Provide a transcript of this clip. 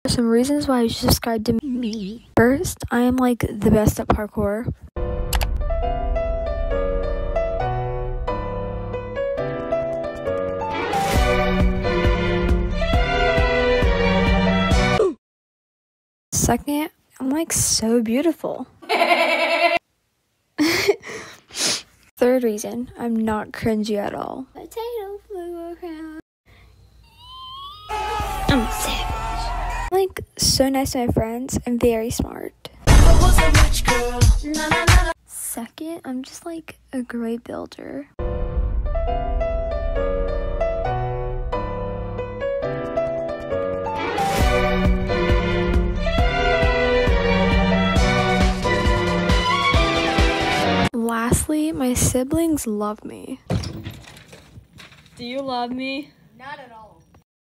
Some reasons why you should subscribe to me. First, I am like the best at parkour. Second, I'm like so beautiful. Third reason, I'm not cringy at all. Potato flew around. I'm a savage. I'm like so nice to my friends and very smart. Second, I'm just like a great builder. Lastly, my siblings love me. Do you love me? Not at all.